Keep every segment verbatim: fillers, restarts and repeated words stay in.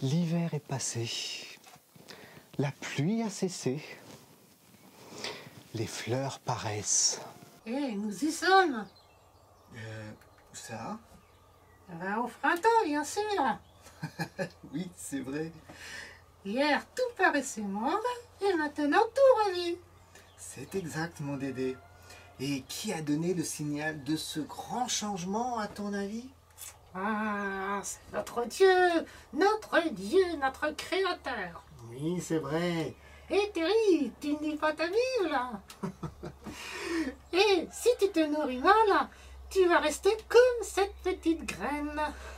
L'hiver est passé, la pluie a cessé, les fleurs paraissent. Hé, hey, nous y sommes. Euh, où ça? Ben, au printemps, bien sûr. Oui, c'est vrai. Hier, tout paraissait mort, et maintenant tout revit. C'est exact, mon Dédé. Et qui a donné le signal de ce grand changement, à ton avis? Ah, c'est notre Dieu, notre Dieu, notre Créateur. Oui, c'est vrai. Hé, Terry, tu ne dis pas ta Bible, là. Et si tu te nourris mal, tu vas rester comme cette petite graine.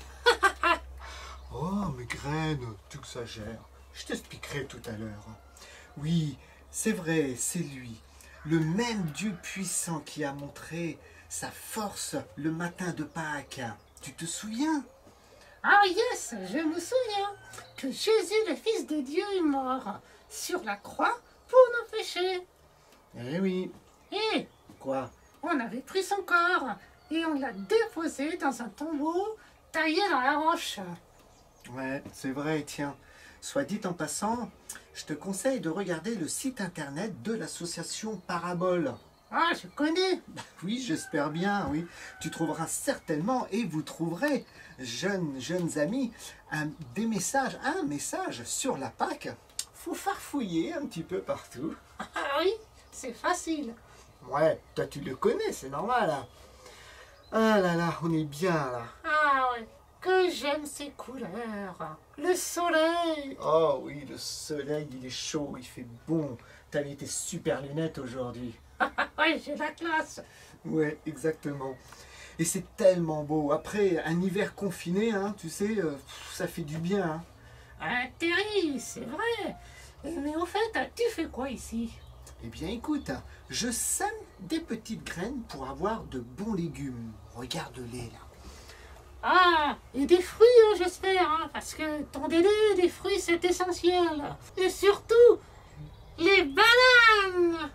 Oh, mes graines, tu exagères. Je t'expliquerai tout à l'heure. Oui, c'est vrai, c'est lui. Le même Dieu puissant qui a montré sa force le matin de Pâques. Tu te souviens? Ah yes, je me souviens que Jésus, le Fils de Dieu, est mort sur la croix pour nos péchés. Eh oui. Et Quoi? on avait pris son corps et on l'a déposé dans un tombeau taillé dans la roche. Ouais, c'est vrai, tiens. Soit dit en passant, je te conseille de regarder le site internet de l'association Parabole. Ah, je connais. Bah oui, j'espère bien, oui. Tu trouveras certainement, et vous trouverez, jeunes, jeunes amis, un, des messages, un message sur la Pâque. Faut farfouiller un petit peu partout. Ah oui, c'est facile. Ouais, toi tu le connais, c'est normal. Hein. Ah là là, on est bien là. Ah ouais, que j'aime ces couleurs. Le soleil. Oh oui, le soleil, il est chaud, il fait bon. T'as mis tes super lunettes aujourd'hui. Ouais, j'ai la classe. Ouais, exactement. Et c'est tellement beau. Après, un hiver confiné, hein, tu sais, euh, ça fait du bien. Hein. Ah, Terry, c'est vrai. Mais au fait, tu fais quoi ici? Eh bien, écoute, je sème des petites graines pour avoir de bons légumes. Regarde-les, là. Ah, et des fruits, hein, j'espère, hein, parce que ton délai des fruits, c'est essentiel. Et surtout, les bananes.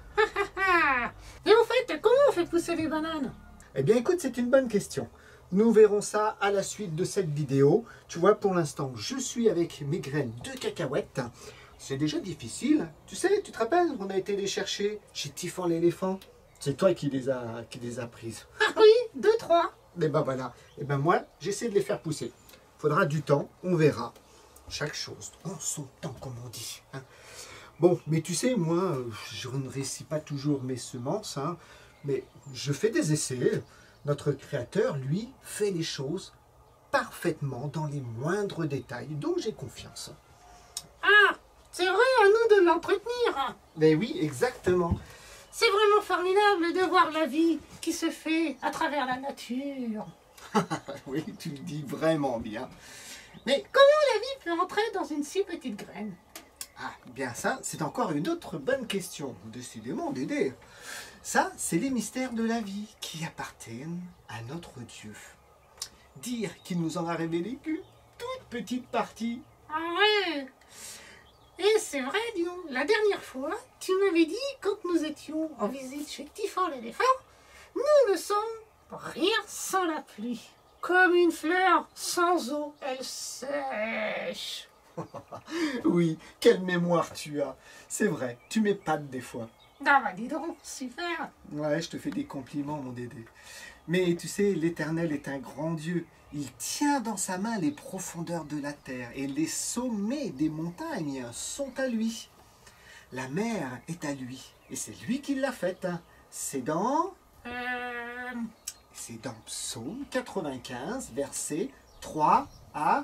Et au fait, comment on fait pousser les bananes? Eh bien, écoute, c'est une bonne question. Nous verrons ça à la suite de cette vidéo. Tu vois, pour l'instant, je suis avec mes graines de cacahuètes. C'est déjà difficile. Tu sais, tu te rappelles, on a été les chercher chez Tiffan l'éléphant. C'est toi qui les as, qui les as prises. Ah oui, deux, trois. Et ben voilà. Et ben moi, j'essaie de les faire pousser. Faudra du temps, on verra. Chaque chose en son temps, comme on dit. Hein. Bon, mais tu sais, moi, je ne réussis pas toujours mes semences, hein, mais je fais des essais. Notre créateur, lui, fait les choses parfaitement dans les moindres détails, donc j'ai confiance. Ah, c'est vrai, à nous de l'entretenir. Mais oui, exactement. C'est vraiment formidable de voir la vie qui se fait à travers la nature. Oui, tu le dis vraiment bien. Mais comment la vie peut entrer dans une si petite graine? Ah, bien ça, c'est encore une autre bonne question. Décidément, Dédé. Ça, c'est les mystères de la vie qui appartiennent à notre Dieu. Dire qu'il nous en a révélé qu'une toute petite partie. Ah ouais. Et c'est vrai, dis donc, la dernière fois, tu m'avais dit, quand nous étions en visite chez Tiffan l'éléphant, nous ne sommes rien sans la pluie. Comme une fleur sans eau, elle sèche. Oui, quelle mémoire tu as. C'est vrai, tu m'épates des fois. Ah bah dis donc, super. Ouais, je te fais des compliments, mon Dédé. Mais tu sais, l'Éternel est un grand Dieu. Il tient dans sa main les profondeurs de la terre et les sommets des montagnes sont à lui. La mer est à lui et c'est lui qui l'a faite. C'est dans... Euh... C'est dans Psaume quatre-vingt-quinze, versets trois à...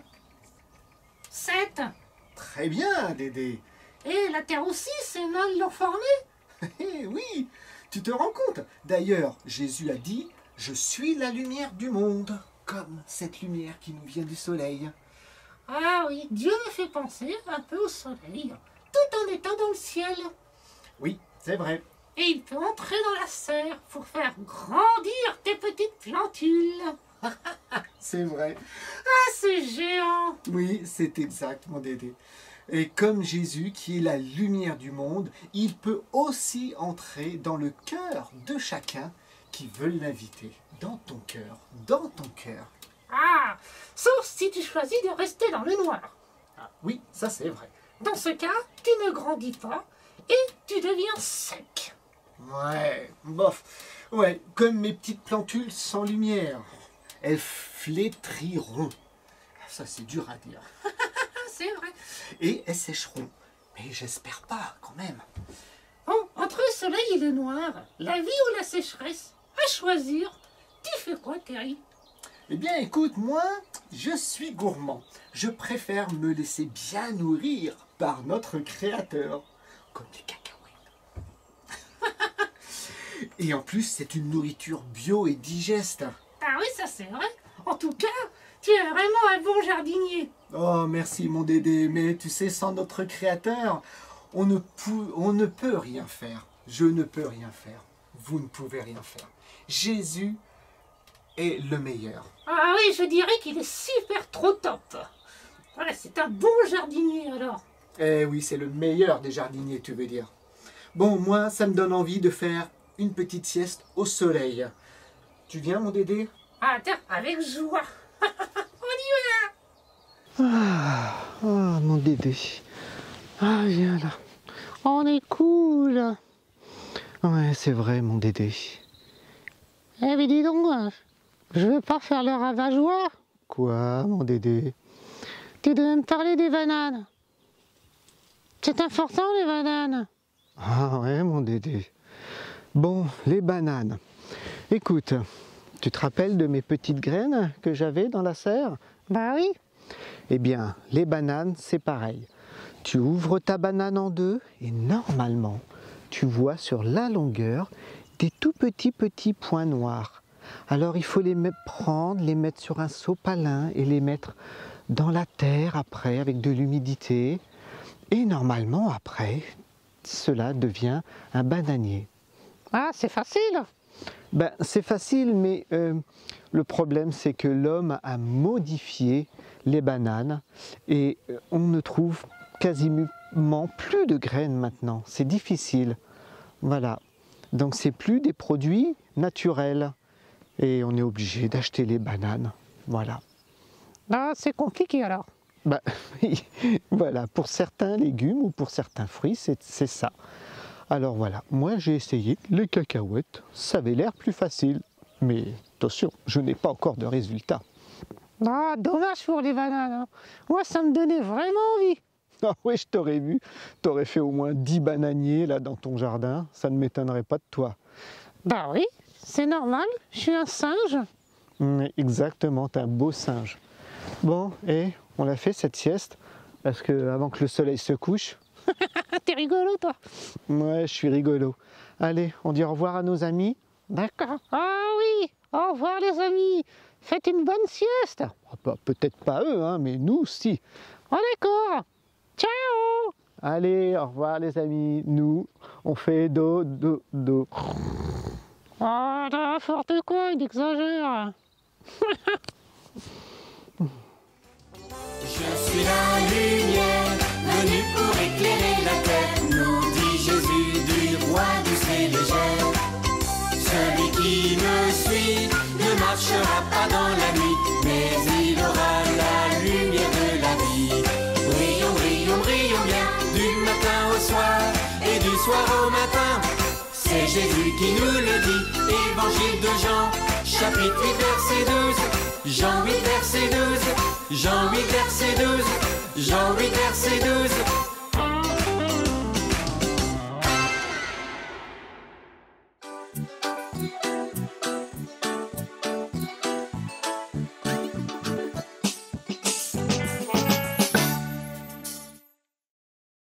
sept. Très bien, Dédé. Et la terre aussi, ses mains l'ont formée. Eh oui, tu te rends compte. D'ailleurs, Jésus a dit, « Je suis la lumière du monde », comme cette lumière qui nous vient du soleil. Ah oui, Dieu me fait penser un peu au soleil, tout en étant dans le ciel. Oui, c'est vrai. Et il peut entrer dans la serre pour faire grandir tes petites plantules. C'est vrai. Ah, c'est géant. Oui, c'est exact, mon Dédé. Et comme Jésus, qui est la lumière du monde, il peut aussi entrer dans le cœur de chacun qui veut l'inviter. Dans ton cœur, dans ton cœur. Ah, sauf si tu choisis de rester dans le noir. Ah, oui, ça c'est vrai. Dans ce cas, tu ne grandis pas et tu deviens sec. Ouais, bof. Ouais, comme mes petites plantules sans lumière. Elles flétriront. Ça c'est dur à dire. Ah, c'est vrai. Et elles sécheront. Mais j'espère pas, quand même. Bon, entre le soleil et le noir, la vie ou la sécheresse, à choisir, tu fais quoi, Terry? Eh bien, écoute, moi, je suis gourmand. Je préfère me laisser bien nourrir par notre Créateur, comme des cacahuètes. Et en plus, c'est une nourriture bio et digeste. Ah oui, ça c'est vrai. En tout cas, tu es vraiment un bon jardinier. Oh, merci mon Dédé, mais tu sais, sans notre Créateur, on ne, pou- on ne peut rien faire. Je ne peux rien faire. Vous ne pouvez rien faire. Jésus est le meilleur. Ah oui, je dirais qu'il est super trop top. Voilà, c'est un bon jardinier alors. Eh oui, c'est le meilleur des jardiniers, tu veux dire. Bon, moi, ça me donne envie de faire une petite sieste au soleil. Tu viens, mon Dédé? Ah tiens, avec joie. On y va. Ah, ah, mon Dédé. Ah, viens là. On est cool. Ouais, c'est vrai, mon Dédé. Eh mais dis donc, je veux pas faire le ravageois. Quoi, mon Dédé? Tu devais me parler des bananes. C'est important, les bananes. Ah ouais, mon Dédé. Bon, les bananes. Écoute, tu te rappelles de mes petites graines que j'avais dans la serre? Bah oui. Eh bien, les bananes, c'est pareil. Tu ouvres ta banane en deux et normalement, tu vois sur la longueur des tout petits petits points noirs. Alors il faut les me- prendre, les mettre sur un sopalin et les mettre dans la terre après avec de l'humidité. Et normalement après, cela devient un bananier. Ah, c'est facile. Ben, c'est facile, mais euh, le problème c'est que l'homme a modifié les bananes et euh, on ne trouve quasiment plus de graines maintenant. C'est difficile. Voilà. Donc c'est plus des produits naturels et on est obligé d'acheter les bananes. Voilà. Ah, c'est compliqué alors. Bah, oui, voilà, pour certains légumes ou pour certains fruits, c'est c'est ça. Alors voilà, moi j'ai essayé les cacahuètes, ça avait l'air plus facile. Mais attention, je n'ai pas encore de résultat. Ah, dommage pour les bananes. Hein. Moi, ça me donnait vraiment envie. Ah oui, je t'aurais vu, t'aurais fait au moins dix bananiers là dans ton jardin, ça ne m'étonnerait pas de toi. Bah oui, c'est normal, je suis un singe. Mm, Exactement, t'es un beau singe. Bon, et on l'a fait cette sieste, parce que avant que le soleil se couche, Ah, t'es rigolo, toi. ouais, je suis rigolo. Allez, on dit au revoir à nos amis. D'accord. Ah oui, au revoir les amis. Faites une bonne sieste. Ah bah, peut-être pas eux, hein, mais nous, si. Oh d'accord. Ciao. Allez, au revoir les amis. Nous, on fait do, do, do. Oh, n'importe quoi, il exagère. Je suis la lumière, venue pour éclairer la terre, nous dit Jésus du roi du ciel légère. Celui qui me suit ne marchera pas dans la nuit, mais il aura la lumière de la vie. Brillons, brillons, brillons bien, du matin au soir et du soir au matin. C'est Jésus qui nous le dit, évangile de Jean, chapitre huit, verset douze. Jean huit, verset douze, Jean huit, verset douze, Jean huit, verset douze.